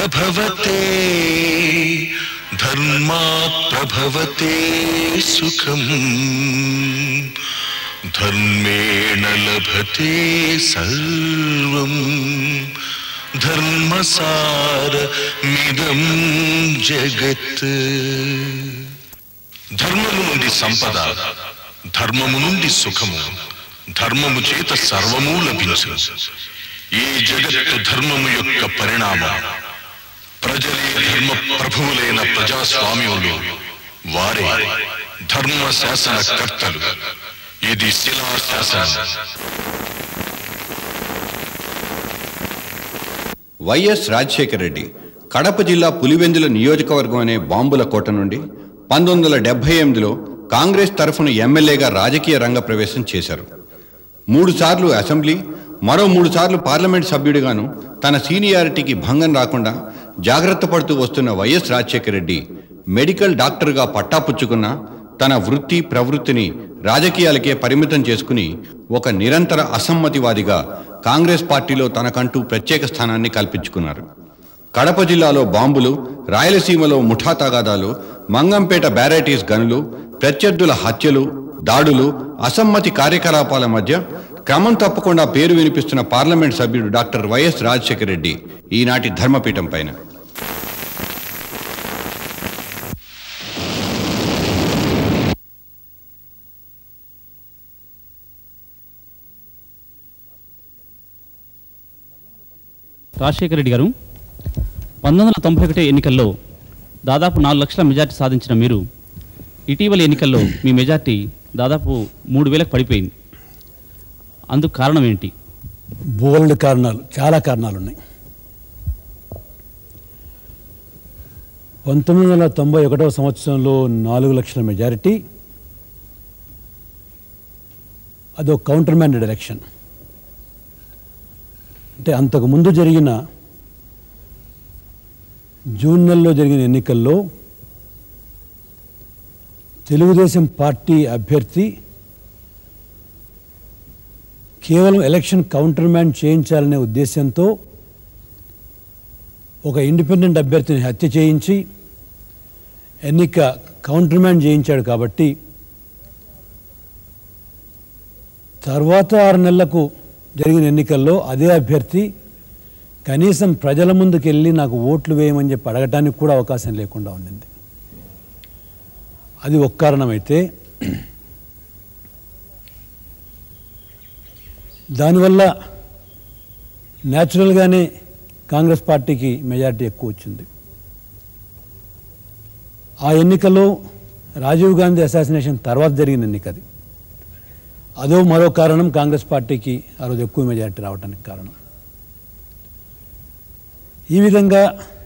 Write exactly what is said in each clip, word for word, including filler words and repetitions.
ప్రభవతే ధర్మాత్ ప్రభవతే సుఖం ధర్మేణ లభతే సర్వం ధర్మసారమిదం జగత్. ధర్మము నుండి సంపద, ధర్మము నుండి సుఖము, ధర్మము చేత సర్వము లభించు. ఈ జగత్తు ధర్మము యొక్క పరిణామం. ప్రజలే ధర్మ ప్రభువులైన ప్రజాస్వామ్యంలో వారే ధర్మ శాసన కర్తలు. ఇది శిలా శాసనం. వైఎస్ రాజశేఖర రెడ్డి కడప జిల్లా పులివెందుల నియోజకవర్గం అనే బాంబుల కోట నుండి పంతొమ్మిది వందల డెబ్బై ఎనిమిదిలో కాంగ్రెస్ తరఫున ఎమ్మెల్యేగా రాజకీయ రంగ ప్రవేశం చేశారు. మూడు సార్లు అసెంబ్లీ, మరో మూడు సార్లు పార్లమెంట్ సభ్యుడిగాను తన సీనియారిటీకి భంగం రాకుండా జాగ్రత్త పడుతూ వస్తున్న వైఎస్ రాజశేఖర రెడ్డి మెడికల్ డాక్టర్గా పట్టాపుచ్చుకున్న తన వృత్తి ప్రవృత్తిని రాజకీయాలకే పరిమితం చేసుకుని ఒక నిరంతర అసమ్మతివాదిగా కాంగ్రెస్ పార్టీలో తనకంటూ ప్రత్యేక స్థానాన్ని కల్పించుకున్నారు. కడప జిల్లాలో బాంబులు, రాయలసీమలో ముఠా తగాదాలు, మంగంపేట బ్యారేటీస్ గనులు, ప్రత్యర్థుల హత్యలు, దాడులు, అసమ్మతి కార్యకలాపాల మధ్య క్రమం తప్పకుండా పేరు వినిపిస్తున్న పార్లమెంట్ సభ్యుడు డాక్టర్ వైఎస్ రాజశేఖర రెడ్డి ఈనాటి ధర్మపీఠం పైన. రాజశేఖర రెడ్డి గారు, పంతొమ్మిది వందల తొంభై ఒకటి ఎన్నికల్లో దాదాపు నాలుగు లక్షల మెజార్టీ సాధించిన మీరు ఇటీవల ఎన్నికల్లో మీ మెజార్టీ దాదాపు మూడు వేలకు పడిపోయింది. అందుకు కారణం ఏంటి? బోల్డ్ కారణాలు, చాలా కారణాలు ఉన్నాయి. పంతొమ్మిది వందల తొంభై ఒకటవ సంవత్సరంలో నాలుగు లక్షల మెజారిటీ అదో కౌంటర్ మ్యాండేట్ ఎలక్షన్. అంటే అంతకుముందు జరిగిన జూన్ నెలలో జరిగిన ఎన్నికల్లో తెలుగుదేశం పార్టీ అభ్యర్థి కేవలం ఎలక్షన్ కౌంటర్ మ్యాండ్ చేయించాలనే ఉద్దేశంతో ఒక ఇండిపెండెంట్ అభ్యర్థిని హత్య చేయించి ఎన్నిక కౌంటర్ మ్యాండ్ చేయించాడు. కాబట్టి తర్వాత ఆరు నెలలకు జరిగిన ఎన్నికల్లో అదే అభ్యర్థి కనీసం ప్రజల ముందుకు వెళ్ళి నాకు ఓట్లు వేయమని చెప్పి అడగటానికి కూడా అవకాశం లేకుండా ఉండింది. అది ఒక కారణమైతే, దానివల్ల న్యాచురల్గానే కాంగ్రెస్ పార్టీకి మెజారిటీ ఎక్కువ వచ్చింది. ఆ ఎన్నికలో రాజీవ్ గాంధీ అసాసినేషన్ తర్వాత జరిగిన ఎన్నిక అది. అదో మరో కారణం కాంగ్రెస్ పార్టీకి ఆ రోజు ఎక్కువ మెజారిటీ రావడానికి కారణం. ఈ విధంగా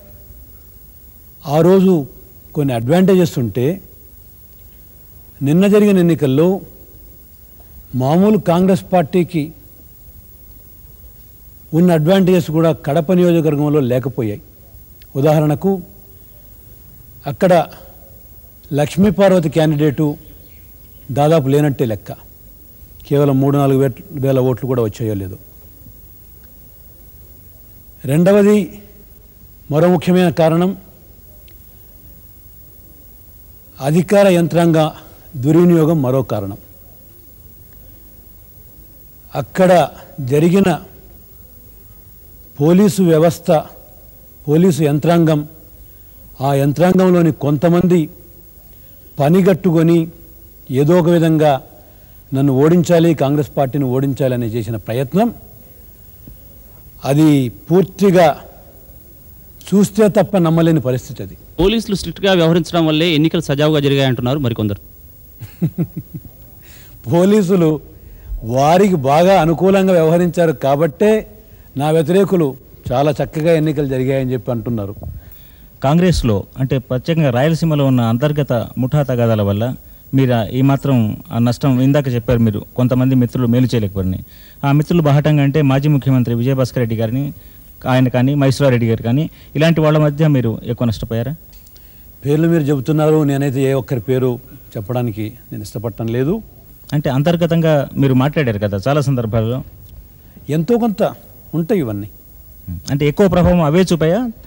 ఆ రోజు కొన్ని అడ్వాంటేజెస్ ఉంటే, నిన్న జరిగిన ఎన్నికల్లో మామూలు కాంగ్రెస్ పార్టీకి ఉన్న అడ్వాంటేజెస్ కూడా కడప నియోజకవర్గంలో లేకపోయాయి. ఉదాహరణకు అక్కడ లక్ష్మీపార్వతి క్యాండిడేటు దాదాపు లేనట్టే లెక్క. కేవలం మూడు నాలుగు వేల ఓట్లు కూడా వచ్చాయో లేదు. రెండవది, మరో ముఖ్యమైన కారణం అధికార యంత్రాంగ దుర్వినియోగం. మరో కారణం, అక్కడ జరిగిన పోలీసు వ్యవస్థ, పోలీసు యంత్రాంగం, ఆ యంత్రాంగంలోని కొంతమంది పనిగట్టుకొని ఏదో ఒక విధంగా నన్ను ఓడించాలి, కాంగ్రెస్ పార్టీని ఓడించాలని చేసిన ప్రయత్నం అది పూర్తిగా చూస్తే తప్ప నమ్మలేని పరిస్థితి. అది పోలీసులు స్ట్రిక్ట్గా వ్యవహరించడం వల్లే ఎన్నికలు సజావుగా జరిగాయంటున్నారు మరికొందరు. పోలీసులు వారికి బాగా అనుకూలంగా వ్యవహరించారు కాబట్టే నా వ్యతిరేకులు చాలా చక్కగా ఎన్నికలు జరిగాయని చెప్పి అంటున్నారు. కాంగ్రెస్లో అంటే ప్రత్యేకంగా రాయలసీమలో ఉన్న అంతర్గత ముఠా తగాదాల వల్ల మీరు ఈ మాత్రం ఆ నష్టం ఇందాక చెప్పారు, మీరు కొంతమంది మిత్రులు మేలు చేయలేకపోయినాయి. ఆ మిత్రులు బాహటంగా అంటే మాజీ ముఖ్యమంత్రి విజయభాస్కర్ రెడ్డి గారిని, ఆయన కానీ మైసూరారెడ్డి గారు కానీ, ఇలాంటి వాళ్ళ మధ్య మీరు ఎక్కువ నష్టపోయారా? పేర్లు మీరు చెబుతున్నారు, నేనైతే ఏ ఒక్కరి పేరు చెప్పడానికి నేను ఇష్టపడటం లేదు. అంటే అంతర్గతంగా మీరు మాట్లాడారు కదా చాలా సందర్భాల్లో, ఎంతో కొంత ఉంటాయి ఇవన్నీ. అంటే ఎక్కువ ప్రభావం అవే చూపాయా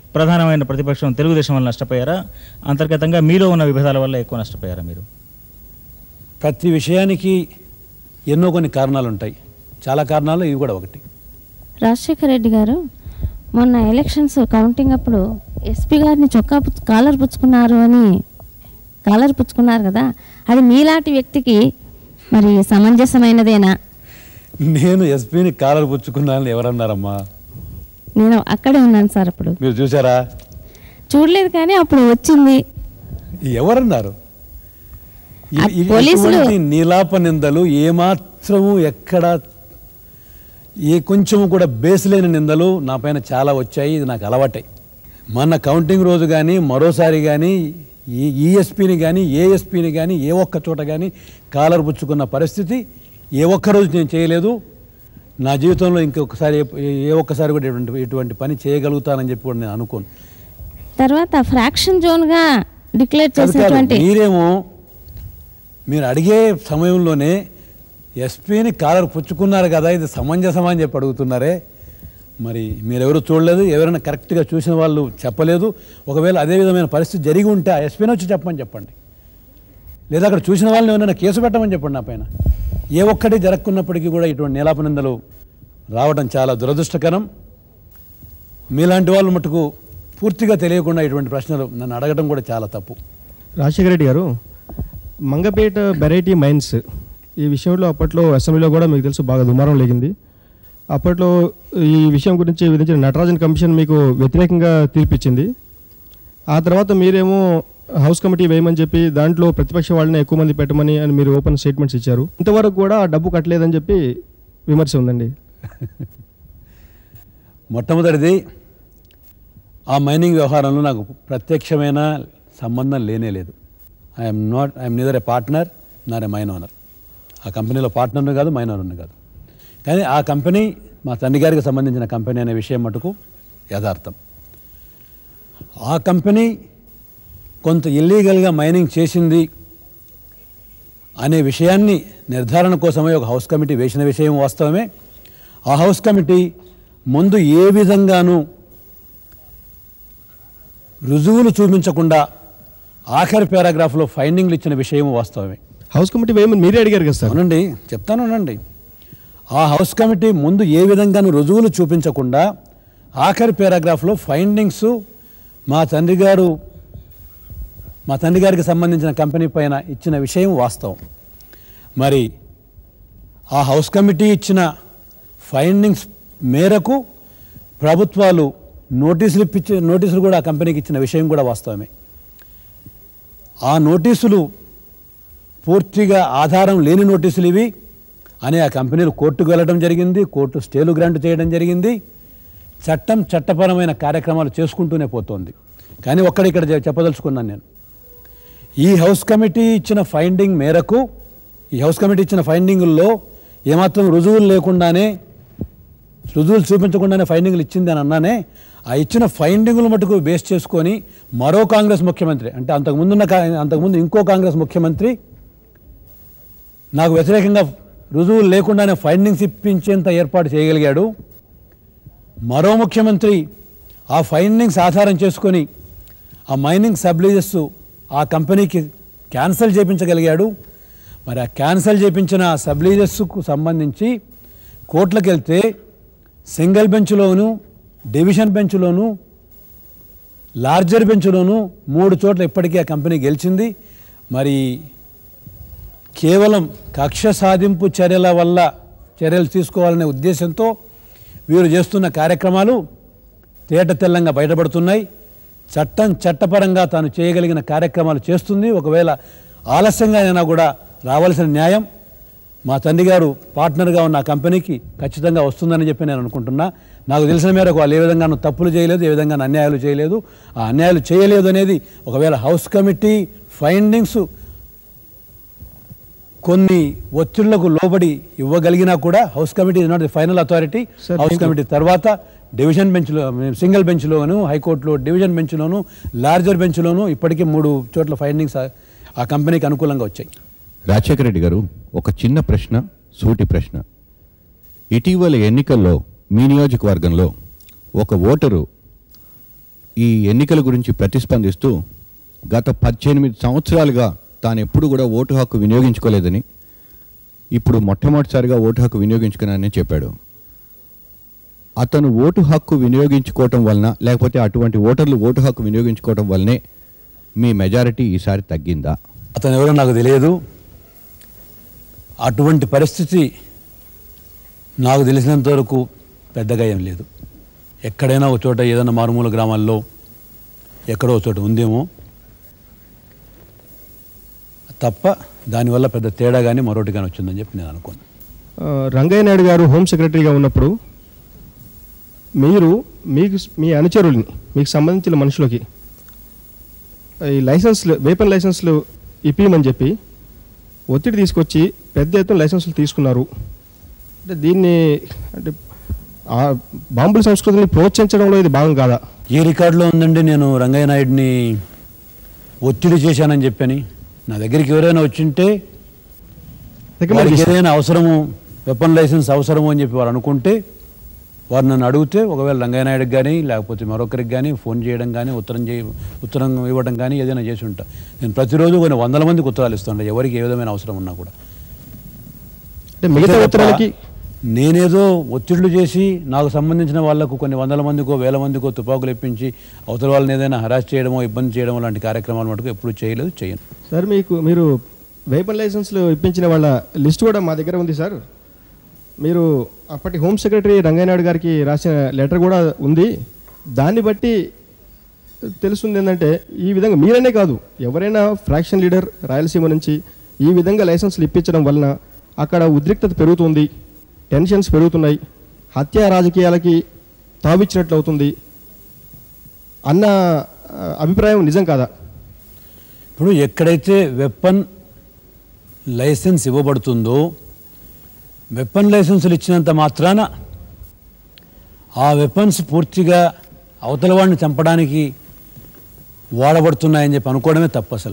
ప్రధానమైన ప్రతిపక్షం తెలుగుదేశం వల్ల నష్టపోయారా, అంతర్గతంగా మీలో ఉన్న విభేదాల వల్ల ఎక్కువ నష్టపోయారా మీరు? ప్రతి విషయానికి ఎన్నో కొన్ని కారణాలు ఉంటాయి. చాలా కారణాలు ఇవి కూడా ఒకటి. రాజశేఖర రెడ్డి గారు మొన్న ఎలక్షన్స్ కౌంటింగ్ అప్పుడు ఎస్పీ గారిని చొక్కా పుచ్చు కాలర్ పుచ్చుకున్నారు అని కాలర్ పుచ్చుకున్నారు కదా, అది మీలాంటి వ్యక్తికి మరి సమంజసమైనదేనా? నేను ఎస్పీని కాలర్ పుచ్చుకున్నానని ఎవరన్నారమ్మా? నేను అక్కడే ఉన్నాను సార్. అప్పుడు మీరు చూసారా? చూడలేదు, కానీ అప్పుడు వచ్చింది. ఎవరన్నారు? ఆ పోలీసులు ఇటువంటి నీలాప నిందలు ఏమాత్రము ఎక్కడ ఏ కొంచెము కూడా బేస్ లేని నిందలు నా పైన చాలా వచ్చాయి. ఇది నాకు అలవాటే. మొన్న కౌంటింగ్ రోజు కానీ మరోసారి కానీ ఈ ఈఎస్పీని కానీ ఏఎస్పీని కానీ ఏ ఒక్క చోట కానీ కాలర్ పుచ్చుకున్న పరిస్థితి ఏ ఒక్కరోజు నేను చేయలేదు. నా జీవితంలో ఇంకొకసారి ఏ ఒక్కసారి కూడా ఇటువంటి ఇటువంటి పని చేయగలుగుతానని చెప్పి కూడా నేను అనుకోను. తర్వాత ఫ్రాక్షన్ జోన్గా డిక్లేర్ చేసేటువంటి మీరేమో మీరు అడిగే సమయంలోనే ఎస్పీని కాలర్ పుచ్చుకున్నారు కదా, ఇది సమంజసమా అని చెప్పి అడుగుతున్నారే. మరి మీరెవరు చూడలేదు, ఎవరైనా కరెక్ట్గా చూసిన వాళ్ళు చెప్పలేదు. ఒకవేళ అదే విధమైన పరిస్థితి జరిగి ఉంటే ఆ ఎస్పీని వచ్చి చెప్పమని చెప్పండి, లేదా అక్కడ చూసిన వాళ్ళని ఏమైనా కేసు పెట్టమని చెప్పండి నా పైన. ఏ ఒక్కటి జరగకున్నప్పటికీ కూడా ఇటువంటి నీలాపనిందలు రావడం చాలా దురదృష్టకరం. మీలాంటి వాళ్ళు మటుకు పూర్తిగా తెలియకుండా ఇటువంటి ప్రశ్నలు నన్ను అడగడం కూడా చాలా తప్పు. రాజశేఖర రెడ్డి గారు, మంగపేట వెరైటీ మైన్స్ ఈ విషయంలో అప్పట్లో అసెంబ్లీలో కూడా మీకు తెలుసు బాగా దుమారం లేగింది. అప్పట్లో ఈ విషయం గురించి విధించిన నటరాజన్ కమిషన్ మీకు వ్యతిరేకంగా తీర్పిచ్చింది. ఆ తర్వాత మీరేమో హౌస్ కమిటీ వేయమని చెప్పి దాంట్లో ప్రతిపక్ష వాళ్ళని ఎక్కువ మంది పెట్టమని అని మీరు ఓపెన్ స్టేట్మెంట్స్ ఇచ్చారు. ఇంతవరకు కూడా ఆ డబ్బు కట్టలేదని చెప్పి విమర్శ ఉందండి. మొట్టమొదటిది, ఆ మైనింగ్ వ్యవహారంలో నాకు ప్రత్యక్షమైన సంబంధం లేనే లేదు. I'm not I'm neither a partner nor a mine owner. ఆ కంపెనీలో పార్ట్నర్ను కాదు, మైన్ ఓనర్ను కాదు. కానీ ఆ కంపెనీ మా తండ్రి గారికి సంబంధించిన కంపెనీ అనే విషయం మటుకు యథార్థం. ఆ కంపెనీ కొంత ఇల్లీగల్గా మైనింగ్ చేసింది అనే విషయాన్ని నిర్ధారణ కోసమే ఒక హౌస్ కమిటీ వేసిన విషయం వాస్తవమే. ఆ హౌస్ కమిటీ ముందు ఏ విధంగానూ రుజువులు చూపించకుండా ఆఖరి పారాగ్రాఫ్లో ఫైండింగ్లు ఇచ్చిన విషయం వాస్తవమే. హౌస్ కమిటీ వేయమని మీరే అడిగారు కదా సార్? అవునండి, చెప్తాను అనండి. ఆ హౌస్ కమిటీ ముందు ఏ విధంగానూ రుజువులు చూపించకుండా ఆఖరి పారాగ్రాఫ్లో ఫైండింగ్స్ మా తండ్రి గారు మా తండ్రి గారికి సంబంధించిన కంపెనీ పైన ఇచ్చిన విషయం వాస్తవం. మరి ఆ హౌస్ కమిటీ ఇచ్చిన ఫైండింగ్స్ మేరకు ప్రభుత్వాలు నోటీసులు ఇప్పించే నోటీసులు కూడా ఆ కంపెనీకి ఇచ్చిన విషయం కూడా వాస్తవమే. ఆ నోటీసులు పూర్తిగా ఆధారం లేని నోటీసులు ఇవి అని ఆ కంపెనీలు కోర్టుకు వెళ్ళడం జరిగింది. కోర్టు స్టేలు గ్రాంట్ చేయడం జరిగింది. చట్టం చట్టపరమైన కార్యక్రమాలు చేసుకుంటూనే పోతోంది. కానీ ఒక్కడిక్కడ చెప్పదలుచుకున్నాను నేను, ఈ హౌస్ కమిటీ ఇచ్చిన ఫైండింగ్ మేరకు ఈ హౌస్ కమిటీ ఇచ్చిన ఫైండింగుల్లో ఏమాత్రం రుజువులు లేకుండానే రుజువులు చూపించకుండానే ఫైండింగ్లు ఇచ్చింది అని అన్నానే. ఆ ఇచ్చిన ఫైండింగులు మటుకు బేస్ చేసుకొని మరో కాంగ్రెస్ ముఖ్యమంత్రి, అంటే అంతకుముందున్న అంతకుముందు ఇంకో కాంగ్రెస్ ముఖ్యమంత్రి నాకు వ్యతిరేకంగా రుజువులు లేకుండానే ఫైండింగ్స్ ఇప్పించేంత ఏర్పాటు చేయగలిగాడు. మరో ముఖ్యమంత్రి ఆ ఫైండింగ్స్ ఆధారం చేసుకొని ఆ మైనింగ్ సబ్లీజెస్ ఆ కంపెనీకి క్యాన్సిల్ చేయించగలిగాడు. మరి ఆ క్యాన్సిల్ చేయించిన సబ్లీజెస్కు సంబంధించి కోర్టులకు వెళ్తే సింగిల్ బెంచ్లోను, డివిజన్ బెంచ్లోను, లార్జర్ బెంచ్లోను మూడు చోట్ల ఇప్పటికీ ఆ కంపెనీ గెలిచింది. మరి కేవలం కక్ష సాధింపు చర్యల వల్ల చర్యలు తీసుకోవాలనే ఉద్దేశంతో వీరు చేస్తున్న కార్యక్రమాలు తేట తెల్లంగా బయటపడుతున్నాయి. చట్టం చట్టపరంగా తాను చేయగలిగిన కార్యక్రమాలు చేస్తుంది. ఒకవేళ ఆలస్యంగా అయినా కూడా రావాల్సిన న్యాయం మా తండ్రి గారు పార్ట్నర్గా ఉన్న కంపెనీకి ఖచ్చితంగా వస్తుందని చెప్పి నేను అనుకుంటున్నా. నాకు తెలిసిన మేరకు వాళ్ళు ఏ విధంగానూ తప్పులు చేయలేదు, ఏ విధంగా అన్యాయాలు చేయలేదు. ఆ అన్యాయాలు చేయలేదు అనేది ఒకవేళ హౌస్ కమిటీ ఫైండింగ్స్ కొన్ని ఒత్తిళ్లకు లోబడి ఇవ్వగలిగినా కూడా house committee is not the final authority. House committee తర్వాత డివిజన్ బెంచ్లో, సింగిల్ బెంచ్లోను, హైకోర్టులో డివిజన్ బెంచ్లోను, లార్జర్ బెంచ్లోను ఇప్పటికీ మూడు చోట్ల ఫైండింగ్స్ ఆ కంపెనీకి అనుకూలంగా వచ్చాయి. రాజశేఖర రెడ్డి గారు, ఒక చిన్న ప్రశ్న, సూటి ప్రశ్న. ఇటీవల ఎన్నికల్లో మీ నియోజకవర్గంలో ఒక ఓటరు ఈ ఎన్నికల గురించి ప్రతిస్పందిస్తూ గత పద్దెనిమిది సంవత్సరాలుగా తాను ఎప్పుడు కూడా ఓటు హక్కు వినియోగించుకోలేదని, ఇప్పుడు మొట్టమొదటిసారిగా ఓటు హక్కు వినియోగించుకున్నానని చెప్పాడు. అతను ఓటు హక్కు వినియోగించుకోవటం వలన, లేకపోతే అటువంటి ఓటర్లు ఓటు హక్కు వినియోగించుకోవటం వల్లనే మీ మెజారిటీ ఈసారి తగ్గిందా? అతను ఎవరో నాకు తెలియదు. అటువంటి పరిస్థితి నాకు తెలిసినంత వరకు పెద్దగా ఏం లేదు. ఎక్కడైనా ఒక చోట ఏదైనా మారుమూల గ్రామాల్లో ఎక్కడో ఒక చోట ఉందేమో తప్ప దానివల్ల పెద్ద తేడా కానీ మరొకటి కానీ వచ్చిందని చెప్పి నేను అనుకోను. రంగయ్య నాయుడు గారు హోమ్ సెక్రటరీగా ఉన్నప్పుడు మీరు మీకు మీ అనుచరుల్ని, మీకు సంబంధించిన మనుషులకి ఈ లైసెన్స్లు, వేపన్ లైసెన్స్లు ఇప్పిమని చెప్పి ఒత్తిడి తీసుకొచ్చి పెద్ద ఎత్తున లైసెన్సులు తీసుకున్నారు. అంటే దీన్ని అంటే ఆ బాంబుల సంస్కృతిని ప్రోత్సహించడంలో ఇది భాగం కాదా? ఏ రికార్డులో ఉందండి నేను రంగయ్య నాయుడిని ఒత్తిడి చేశానని చెప్పని? నా దగ్గరికి ఎవరైనా వచ్చింటే వారికి ఏదైనా అవసరము, వెపన్ లైసెన్స్ అవసరము అని చెప్పి వారు అనుకుంటే వారు నన్ను అడిగితే ఒకవేళ రంగయ్య నాయుడికి కానీ లేకపోతే మరొకరికి కానీ ఫోన్ చేయడం కానీ ఉత్తరం చేయ ఉత్తరం ఇవ్వడం కానీ ఏదైనా చేసి ఉంటా. నేను ప్రతిరోజు కొన్ని వందల మందికి ఉత్తరాలు ఇస్తుంటా, ఎవరికి ఏ విధమైన అవసరం ఉన్నా కూడా. మిగతా ఉత్తరాలకి నేనేదో ఒత్తిళ్లు చేసి నాకు సంబంధించిన వాళ్లకు కొన్ని వందల మందికో వేల మందికో తుపాకులు ఇప్పించి అవతల వాళ్ళని ఏదైనా హరాస్ చేయడమో ఇబ్బంది చేయడమో లాంటి కార్యక్రమాలు మటుకు ఎప్పుడు చేయలేదు, చేయను. సార్ మీకు మీరు వెపన్ లైసెన్స్లు ఇప్పించిన వాళ్ళ లిస్ట్ కూడా మా దగ్గర ఉంది సార్. మీరు అప్పటి హోమ్ సెక్రటరీ రంగయ్య నాయుడు గారికి రాసిన లెటర్ కూడా ఉంది. దాన్ని బట్టి తెలుస్తుంది ఏంటంటే ఈ విధంగా మీరనే కాదు ఎవరైనా ఫ్రాక్షన్ లీడర్ రాయలసీమ నుంచి ఈ విధంగా లైసెన్స్లు ఇప్పించడం వలన అక్కడ ఉద్రిక్తత పెరుగుతుంది, టెన్షన్స్ పెరుగుతున్నాయి, హత్యా రాజకీయాలకి తావిచ్చినట్లు అవుతుంది అన్న అభిప్రాయం నిజం కాదా? ఇప్పుడు ఎక్కడైతే వెపన్ లైసెన్స్ ఇవ్వబడుతుందో వెపన్ లైసెన్సులు ఇచ్చినంత మాత్రాన ఆ వెపన్స్ పూర్తిగా అవతల వాడిని చంపడానికి వాడబడుతున్నాయని చెప్పి అనుకోవడమే తప్పు. అసలు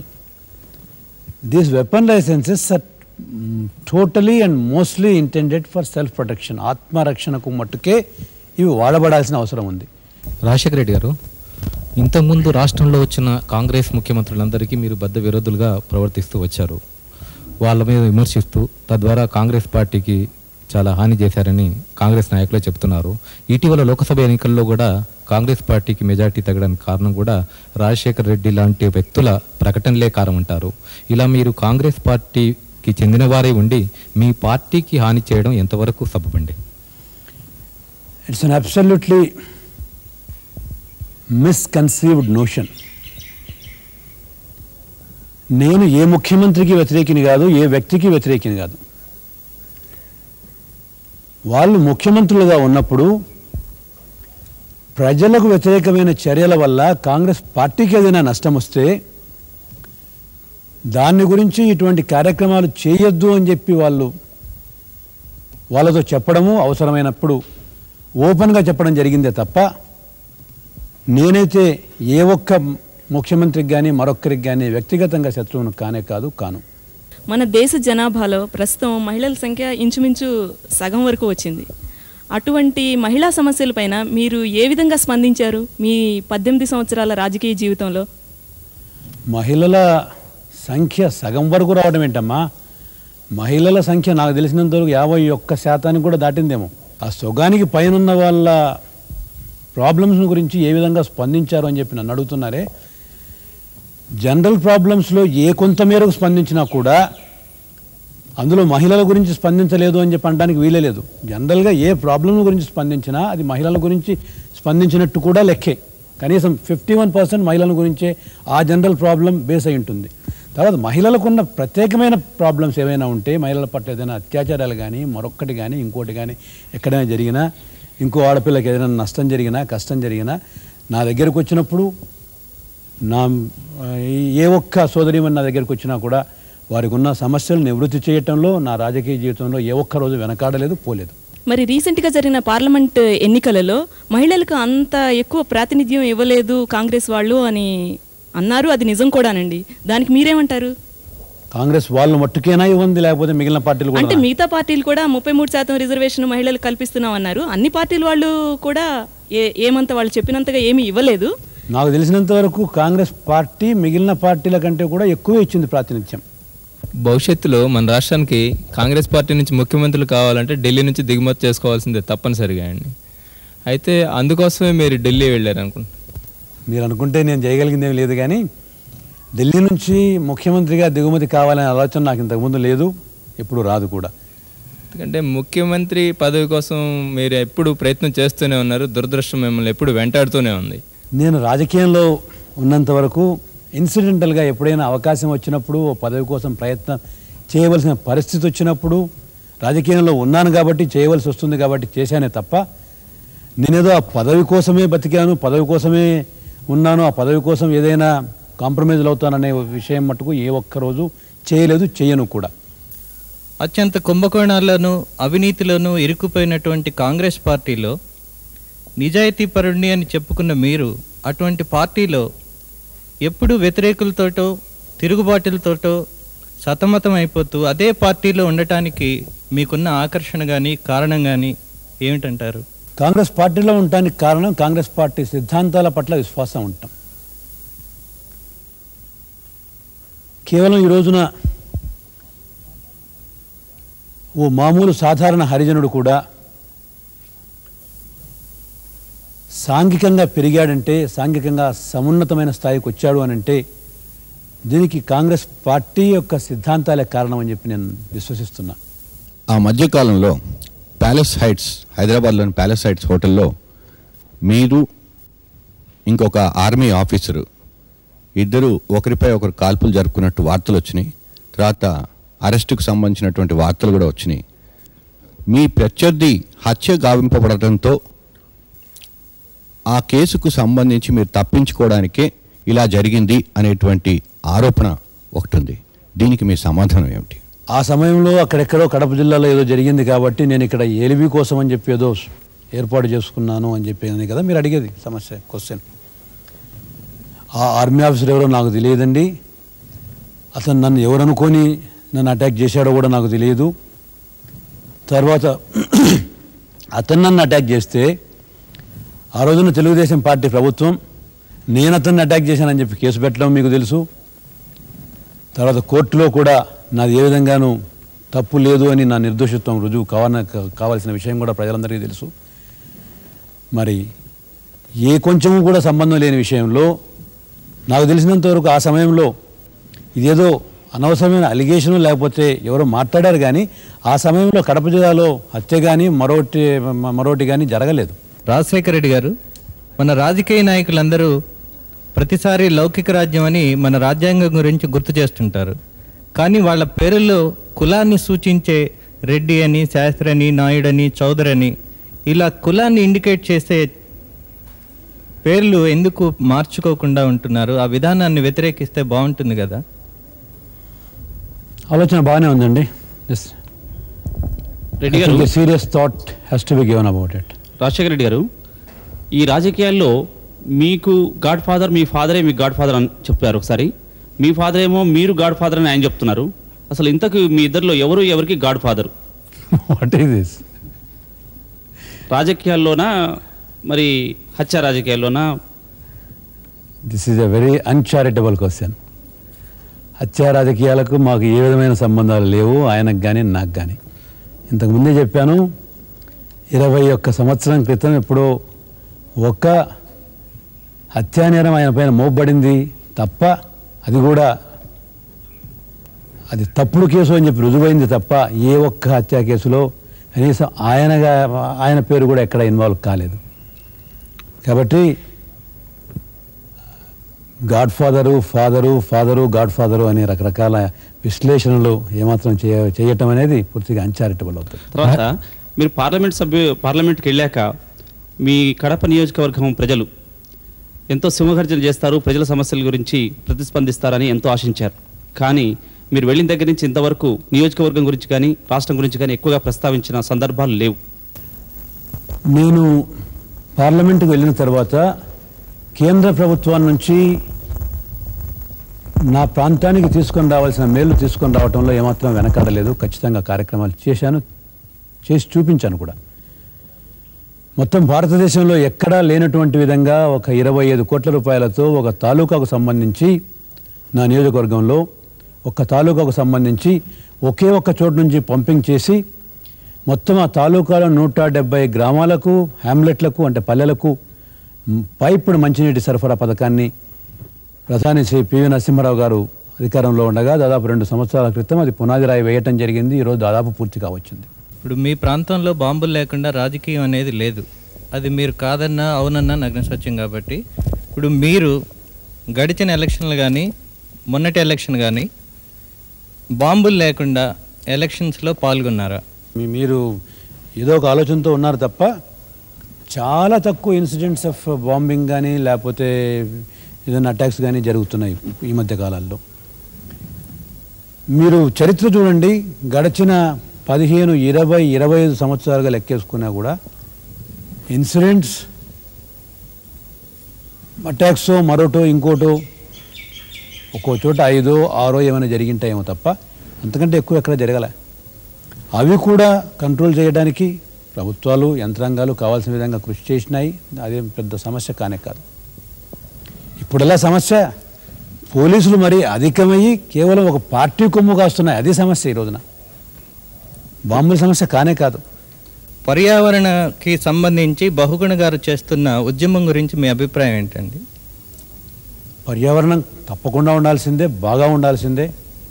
these weapon licences are totally and mostly intended for self protection, ఆత్మరక్షణకు మట్టుకే ఇవి వాడబడాల్సిన అవసరం ఉంది. రాజశేఖర రెడ్డి గారు, ఇంతకుముందు రాష్ట్రంలో వచ్చిన కాంగ్రెస్ ముఖ్యమంత్రులందరికీ మీరు బద్ద విరోధులుగా ప్రవర్తిస్తూ వచ్చారు. వాళ్ళ మీద విమర్శిస్తూ తద్వారా కాంగ్రెస్ పార్టీకి చాలా హాని చేశారని కాంగ్రెస్ నాయకులే చెప్తున్నారు. ఇటీవల లోక్సభ ఎన్నికల్లో కూడా కాంగ్రెస్ పార్టీకి మెజార్టీ తగ్గడానికి కారణం కూడా రాజశేఖర రెడ్డి లాంటి వ్యక్తుల ప్రకటనలే కారణమంటారు. ఇలా మీరు కాంగ్రెస్ పార్టీకి చెందిన వారే ఉండి మీ పార్టీకి హాని చేయడం ఎంతవరకు సబబండి? It's an absolutely misconceived notion. నేను ఏ ముఖ్యమంత్రికి వ్యతిరేకిని కాదు, ఏ వ్యక్తికి వ్యతిరేకిని కాదు. వాళ్ళు ముఖ్యమంత్రులుగా ఉన్నప్పుడు ప్రజలకు వ్యతిరేకమైన చర్యల వల్ల కాంగ్రెస్ పార్టీకి ఏదైనా నష్టం వస్తే దాన్ని గురించి ఇటువంటి కార్యక్రమాలు చేయొద్దు అని చెప్పి వాళ్ళు వాళ్ళతో చెప్పడము, అవసరమైనప్పుడు ఓపెన్గా చెప్పడం జరిగిందే తప్ప నేనైతే ఏ ఒక్క ముఖ్యమంత్రికి కానీ మరొక్కరికి కానీ వ్యక్తిగతంగా శత్రువును కానే కాదు కాను. మన దేశ జనాభాలో ప్రస్తుతం మహిళల సంఖ్య ఇంచుమించు సగం వరకు వచ్చింది. అటువంటి మహిళా సమస్యలపైన మీరు ఏ విధంగా స్పందించారు మీ పద్దెనిమిది సంవత్సరాల రాజకీయ జీవితంలో? మహిళల సంఖ్య సగం వరకు రావడం ఏంటమ్మా? మహిళల సంఖ్య నాకు తెలిసినంత వరకు యాభై ఒక్క శాతానికి కూడా దాటిందేమో. ఆ సొగానికి పైన వాళ్ళ ప్రాబ్లమ్స్ గురించి ఏ విధంగా స్పందించారు అని చెప్పి నన్ను అడుగుతున్నారే. జనరల్ ప్రాబ్లమ్స్లో ఏ కొంత మేరకు స్పందించినా కూడా అందులో మహిళల గురించి స్పందించలేదు అని చెప్పి అనడానికి వీలే లేదు. జనరల్గా ఏ ప్రాబ్లం గురించి స్పందించినా అది మహిళల గురించి స్పందించినట్టు కూడా లెక్కే. కనీసం ఫిఫ్టీ వన్ పర్సెంట్ మహిళల గురించే ఆ జనరల్ ప్రాబ్లం బేస్ అయి ఉంటుంది. తర్వాత మహిళలకున్న ప్రత్యేకమైన ప్రాబ్లమ్స్ ఏవైనా ఉంటే, మహిళల పట్ల ఏదైనా అత్యాచారాలు కానీ మరొక్కటి కానీ ఇంకోటి కానీ ఎక్కడైనా జరిగినా, ఇంకో ఆడపిల్లకి ఏదైనా నష్టం జరిగినా కష్టం జరిగినా నా దగ్గరకు వచ్చినప్పుడు, నా ఏ ఒక్క సోదరిమని నా దగ్గరకు వచ్చినా కూడా వారికి ఉన్న సమస్యలు నివృత్తి చేయటంలో నా రాజకీయ జీవితంలో ఏ ఒక్క రోజు వెనకాడలేదు, పోలేదు. మరి రీసెంట్గా జరిగిన పార్లమెంట్ ఎన్నికలలో మహిళలకు అంత ఎక్కువ ప్రాతినిధ్యం ఇవ్వలేదు కాంగ్రెస్ వాళ్ళు అని అన్నారు. అది నిజం కూడానండి. దానికి మీరేమంటారు? కాంగ్రెస్ వాళ్ళు మట్టుకేనా ఇవ్వండి, లేకపోతే మిగిలిన పార్టీలు కూడా? అంటే మిగతా పార్టీలు కూడా ముప్పై మూడు శాతం రిజర్వేషన్ మహిళలకు కల్పిస్తున్నాం అన్నారు. అన్ని పార్టీల వాళ్ళు కూడా ఏ ఏమంత వాళ్ళు చెప్పినంతగా ఏమీ ఇవ్వలేదు. నాకు తెలిసినంత వరకు కాంగ్రెస్ పార్టీ మిగిలిన పార్టీల కంటే కూడా ఎక్కువ ఇచ్చింది ప్రాతినిధ్యం. భవిష్యత్తులో మన రాష్ట్రానికి కాంగ్రెస్ పార్టీ నుంచి ముఖ్యమంత్రులు కావాలంటే ఢిల్లీ నుంచి దిగుమతి చేసుకోవాల్సిందే తప్పనిసరిగా అండి. అయితే అందుకోసమే మీరు ఢిల్లీ వెళ్ళారు అనుకుంటా. మీరు అనుకుంటే నేను చేయగలిగిందేం లేదు, కానీ ఢిల్లీ నుంచి ముఖ్యమంత్రిగా దిగుమతి కావాలనే ఆలోచన నాకు ఇంతకుముందు లేదు, ఎప్పుడు రాదు కూడా. ఎందుకంటే ముఖ్యమంత్రి పదవి కోసం మీరు ఎప్పుడు ప్రయత్నం చేస్తూనే ఉన్నారు, దురదృష్టం మిమ్మల్ని ఎప్పుడు వెంటాడుతూనే ఉంది. నేను రాజకీయంలో ఉన్నంత వరకు ఇన్సిడెంటల్గా ఎప్పుడైనా అవకాశం వచ్చినప్పుడు ఓ పదవి కోసం ప్రయత్నం చేయవలసిన పరిస్థితి వచ్చినప్పుడు రాజకీయంలో ఉన్నాను కాబట్టి చేయవలసి వస్తుంది కాబట్టి చేశానే తప్ప నేనేదో ఆ పదవి కోసమే బతికాను, పదవి కోసమే ఉన్నాను, ఆ పదవి కోసం ఏదైనా కాంప్రమైజ్లు అవుతాననే విషయం మటుకు ఏ ఒక్కరోజు చేయలేదు, చేయను కూడా. అత్యంత కుంభకోణాలను అవినీతిలోనూ ఇరుక్కుపోయినటువంటి కాంగ్రెస్ పార్టీలో నిజాయితీపరుణ్ణి అని చెప్పుకున్న మీరు అటువంటి పార్టీలో ఎప్పుడు వ్యతిరేకులతోటో తిరుగుబాటులతోటో సతమతం అయిపోతూ అదే పార్టీలో ఉండటానికి మీకున్న ఆకర్షణ కానీ కారణం కానీ ఏమిటంటారు? కాంగ్రెస్ పార్టీలో ఉండటానికి కారణం కాంగ్రెస్ పార్టీ సిద్ధాంతాల పట్ల విశ్వాసం ఉంటాం. కేవలం ఈ రోజున ఓ మామూలు సాధారణ హరిజనుడు కూడా సాంఘికంగా పెరిగాడంటే, సాంఘికంగా సమున్నతమైన స్థాయికి వచ్చాడు అని అంటే దీనికి కాంగ్రెస్ పార్టీ యొక్క సిద్ధాంతాలే కారణం అని చెప్పి నేను విశ్వసిస్తున్నా. ఆ మధ్యకాలంలో ప్యాలెస్ హైట్స్, హైదరాబాద్లోని ప్యాలెస్ హైట్స్ హోటల్లో మీరు ఇంకొక ఆర్మీ ఆఫీసరు ఇద్దరు ఒకరిపై ఒకరు కాల్పులు జరుపుకున్నట్టు వార్తలు వచ్చినాయి. తర్వాత అరెస్టుకు సంబంధించినటువంటి వార్తలు కూడా వచ్చినాయి. మీ ప్రత్యర్థి హత్య గావింపబడటంతో ఆ కేసుకు సంబంధించి మీరు తప్పించుకోవడానికే ఇలా జరిగింది అనేటువంటి ఆరోపణ ఒకటి ఉంది. దీనికి మీ సమాధానం ఏమిటి? ఆ సమయంలో అక్కడెక్కడో కడప జిల్లాలో ఏదో జరిగింది కాబట్టి నేను ఇక్కడ ఏలిబి కోసం అని చెప్పి ఏదో ఏర్పాటు చేసుకున్నాను అని చెప్పి కదా మీరు అడిగేది సమస్య, క్వశ్చన్. ఆ ఆర్మీ ఆఫీసర్ ఎవరో నాకు తెలియదండి. అతను నన్ను ఎవరు అనుకొని నన్ను అటాక్ చేశాడో కూడా నాకు తెలియదు. తర్వాత అతను నన్ను అటాక్ చేస్తే ఆ రోజున తెలుగుదేశం పార్టీ ప్రభుత్వం నేను అతన్ని అటాక్ చేశానని చెప్పి కేసు పెట్టడం మీకు తెలుసు. తర్వాత కోర్టులో కూడా నాది ఏ విధంగానూ తప్పు లేదు అని నా నిర్దోషిత్వం రుజువు కావాల కావాల్సిన విషయం కూడా ప్రజలందరికీ తెలుసు. మరి ఏ కొంచెము కూడా సంబంధం లేని విషయంలో నాకు తెలిసినంతవరకు ఆ సమయంలో ఇదేదో అనవసరమైన అలిగేషను లేకపోతే ఎవరో మాట్లాడారు, కానీ ఆ సమయంలో కడప జిల్లాలో హత్య కానీ మరొకటి మరొకటి కానీ జరగలేదు. రాజశేఖర రెడ్డి గారు, మన రాజకీయ నాయకులందరూ ప్రతిసారి లౌకిక రాజ్యం అని మన రాజ్యాంగం గురించి గుర్తు చేస్తుంటారు. కానీ వాళ్ళ పేరుల్లో కులాన్ని సూచించే రెడ్డి అని, శాస్త్రి అని, నాయుడని, చౌదరి అని ఇలా కులాన్ని ఇండికేట్ చేసే పేర్లు ఎందుకు మార్చుకోకుండా ఉంటున్నారు? ఆ విధానాన్ని వ్యతిరేకిస్తే బాగుంటుంది కదా. ఆలోచన బాగానే ఉందండి. Reddy garu, serious thought has to be given about it. Rajasekhara Reddy garu, ఈ రాజకీయాల్లో మీకు గాడ్ ఫాదర్, మీ ఫాదరే మీకు గాడ్ ఫాదర్ అని చెప్పారు ఒకసారి. మీ ఫాదర్ ఏమో మీరు గాడ్ ఫాదర్ అని ఆయన చెప్తున్నారు. అసలు ఇంతకు మీ ఇద్దరిలో ఎవరు ఎవరికి godfather? What is this? రాజకీయాల్లోనా మరి హత్య రాజకీయాల్లోనా? This is a very uncharitable question. హత్యా రాజకీయాలకు మాకు ఏ విధమైన సంబంధాలు లేవు, ఆయనకు కానీ నాకు కానీ. ఇంతకుముందే చెప్పాను, ఇరవై ఒక్క సంవత్సరం క్రితం ఎప్పుడో ఒక్క హత్యానేరం ఆయన పైన మోపబడింది తప్ప, అది కూడా అది తప్పుడు కేసు అని చెప్పి రుజువైంది తప్ప ఏ ఒక్క హత్యా కేసులో కనీసం ఆయనగా ఆయన పేరు కూడా ఎక్కడ ఇన్వాల్వ్ కాలేదు. కాబట్టి godfather father father godfather అనే రకరకాల విశ్లేషణలు ఏమాత్రం చేయ చేయటం అనేది పూర్తిగా అన్చారిటబుల్ అవుతుంది. తర్వాత మీరు పార్లమెంట్ సభ్యు పార్లమెంట్కి వెళ్ళాక మీ కడప నియోజకవర్గం ప్రజలు ఎంతో సింహగర్జన చేస్తారు, ప్రజల సమస్యల గురించి ప్రతిస్పందిస్తారని ఎంతో ఆశించారు. కానీ మీరు వెళ్ళిన దగ్గర నుంచి ఇంతవరకు నియోజకవర్గం గురించి కానీ రాష్ట్రం గురించి కానీ ఎక్కువగా ప్రస్తావించిన సందర్భాలు లేవు. నేను పార్లమెంటుకు వెళ్ళిన తర్వాత కేంద్ర ప్రభుత్వం నుంచి నా ప్రాంతానికి తీసుకొని రావాల్సిన మేలు తీసుకొని రావడంలో ఏమాత్రం వెనకాడలేదు. ఖచ్చితంగా కార్యక్రమాలు చేశాను, చేసి చూపించాను కూడా. మొత్తం భారతదేశంలో ఎక్కడా లేనటువంటి విధంగా ఒక ఇరవై ఐదు కోట్ల రూపాయలతో ఒక తాలూకాకు సంబంధించి నా నియోజకవర్గంలో ఒక తాలూకాకు సంబంధించి ఒకే ఒక్క చోటు నుంచి పంపింగ్ చేసి మొత్తం ఆ తాలూకాలో నూట డెబ్బై గ్రామాలకు హ్యామ్లెట్లకు అంటే పల్లెలకు పైపుడు మంచినీటి సరఫరా పథకాన్ని ప్రధాని శ్రీ పివి నరసింహారావు గారు అధికారంలో ఉండగా దాదాపు రెండు సంవత్సరాల క్రితం అది పునాది రాయి వేయటం జరిగింది. ఈరోజు దాదాపు పూర్తి కావచ్చింది. ఇప్పుడు మీ ప్రాంతంలో బాంబులు లేకుండా రాజకీయం అనేది లేదు. అది మీరు కాదన్నా అవునన్నా నగ్న సత్యం. కాబట్టి ఇప్పుడు మీరు గడిచిన ఎలక్షన్లు కానీ మొన్నటి ఎలక్షన్ కానీ బాంబులు లేకుండా ఎలక్షన్స్లో పాల్గొన్నారా? మీరు ఏదో ఒక ఆలోచనతో ఉన్నారు తప్ప చాలా తక్కువ ఇన్సిడెంట్స్ ఆఫ్ బాంబింగ్ కానీ లేకపోతే ఏదైనా అటాక్స్ కానీ జరుగుతున్నాయి ఈ మధ్య కాలాల్లో. మీరు చరిత్ర చూడండి, గడిచిన పదిహేను ఇరవై ఇరవై ఐదు సంవత్సరాలుగా లెక్కేసుకున్నా కూడా ఇన్సిడెంట్స్ అటాక్స్ మరోటో ఇంకోటో ఒక్కో చోట ఐదో ఆరో ఏమైనా జరిగింటాయేమో తప్ప అంతకంటే ఎక్కువ ఎక్కడ జరగలే. అవి కూడా కంట్రోల్ చేయడానికి ప్రభుత్వాలు యంత్రాంగాలు కావాల్సిన విధంగా కృషి చేసినాయి. అదేం పెద్ద సమస్య కానే కాదు. ఇప్పుడెలా సమస్య పోలీసులు మరి అధికమయ్యి కేవలం ఒక పార్టీ కొమ్ము కాస్తున్నాయి, అది సమస్య. ఈ రోజున బాంబుల సమస్య కానే కాదు. పర్యావరణకి సంబంధించి బహుగుణ గారు చేస్తున్న ఉద్యమం గురించి మీ అభిప్రాయం ఏంటండి? పర్యావరణం తప్పకుండా ఉండాల్సిందే, బాగా ఉండాల్సిందే.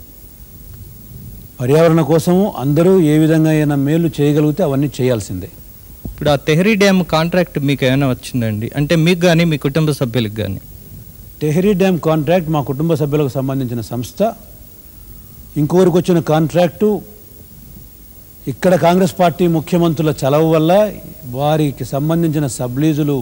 పర్యావరణ కోసము అందరూ ఏ విధంగా అయినా మేలు చేయగలిగితే అవన్నీ చేయాల్సిందే. ఇప్పుడు ఆ తెహ్రీ డ్యామ్ కాంట్రాక్ట్ మీకు ఏమైనా వచ్చిందండి? అంటే మీకు కానీ మీ కుటుంబ సభ్యులకు కానీ? తెహ్రీ డ్యామ్ కాంట్రాక్ట్ మా కుటుంబ సభ్యులకు సంబంధించిన సంస్థ. ఇంకొకరికి వచ్చిన కాంట్రాక్టు ఇక్కడ కాంగ్రెస్ పార్టీ ముఖ్యమంత్రుల చలవ వల్ల వారికి సంబంధించిన సబ్లీజులు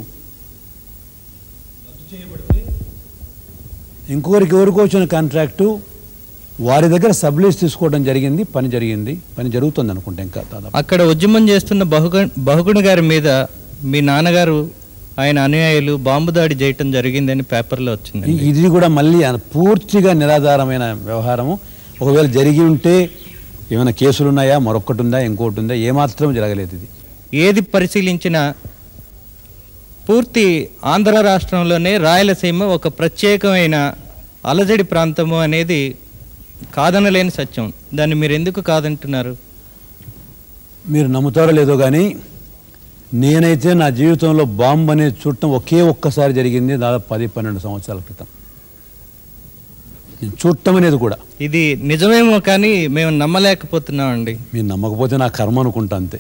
ఇంకొకరికి ఎవరికో వచ్చిన కాంట్రాక్టు వారి దగ్గర సబ్లీజ్ తీసుకోవడం జరిగింది. పని జరిగింది, పని జరుగుతుంది అనుకుంటే. ఇంకా అక్కడ ఉద్యమం చేస్తున్న బహుగ బహుగుణ గారి మీద మీ నాన్నగారు ఆయన అనుయాయులు బాంబు దాడి చేయటం జరిగిందని పేపర్లో వచ్చింది. ఇది కూడా మళ్ళీ పూర్తిగా నిరాధారమైన వ్యవహారము. ఒకవేళ జరిగి ఉంటే ఏమైనా కేసులు ఉన్నాయా, మరొకటి ఉందా, ఇంకోటి ఉందా, ఏమాత్రం జరగలేదు. ఇది ఏది పరిశీలించినా పూర్తి ఆంధ్ర రాష్ట్రంలోనే రాయలసీమ ఒక ప్రత్యేకమైన అలజడి ప్రాంతము అనేది కాదనలేని సత్యం. దాన్ని మీరు ఎందుకు కాదంటున్నారు? మీరు నమ్ముతారో లేదో కానీ నేనైతే నా జీవితంలో బాంబు అనేది చూడటం ఒకే ఒక్కసారి జరిగింది, దాదాపు పది పన్నెండు సంవత్సరాల క్రితం. నేను చూడటం అనేది కూడా ఇది నిజమేమో కానీ మేము నమ్మలేకపోతున్నామండి. మీరు నమ్మకపోతే నా కర్మ అనుకుంటా, అంతే.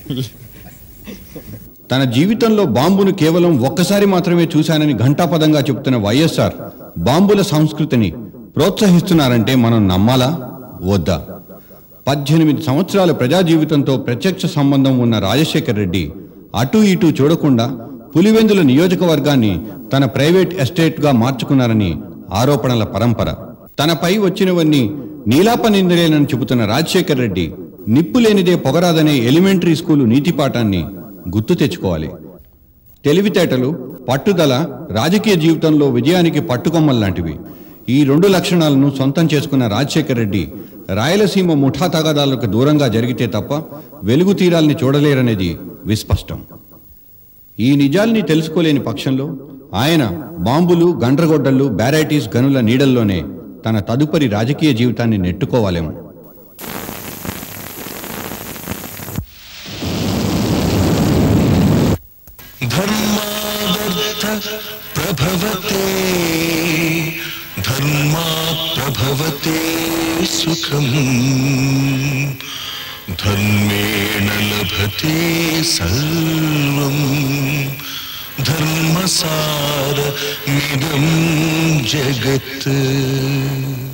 తన జీవితంలో బాంబును కేవలం ఒక్కసారి మాత్రమే చూశానని ఘంటాపదంగా చెబుతున్న వైఎస్ఆర్ బాంబుల సంస్కృతిని ప్రోత్సహిస్తున్నారంటే మనం నమ్మాలా వద్దా? పద్దెనిమిది సంవత్సరాల ప్రజా జీవితంతో ప్రత్యక్ష సంబంధం ఉన్న రాజశేఖర్ రెడ్డి అటు ఇటు చూడకుండా పులివెందుల నియోజకవర్గాన్ని తన ప్రైవేట్ ఎస్టేట్గా మార్చుకున్నారని ఆరోపణల పరంపర. తనపై వచ్చినవన్నీ నీలాపనిందలేనని చెబుతున్న రాజశేఖర్ రెడ్డి నిప్పులేనిదే పొగరాదనే ఎలిమెంటరీ స్కూలు నీతిపాఠాన్ని గుర్తు తెచ్చుకోవాలి. తెలివితేటలు, పట్టుదల రాజకీయ జీవితంలో విజయానికి పట్టుకొమ్మల్లాంటివి. ఈ రెండు లక్షణాలను సొంతం చేసుకున్న రాజశేఖర్ రెడ్డి రాయలసీమ ముఠా తగాదాలకు దూరంగా జరిగితే తప్ప వెలుగు తీరాల్ని చూడలేరనేది విస్పష్టం. ఈ నిజాల్ని తెలుసుకోలేని పక్షంలో ఆయన బాంబులు, గండ్రగొడ్డళ్ళు, బ్యారైటీస్ గనుల నీడల్లోనే తన తదుపరి రాజకీయ జీవితాన్ని నెట్టుకోవాలేమో. ప్రభవతే ధర్మా ప్రభవతే సుఖం ధర్మేణ లభతే సర్వం ధర్మసార మిదం జగత్.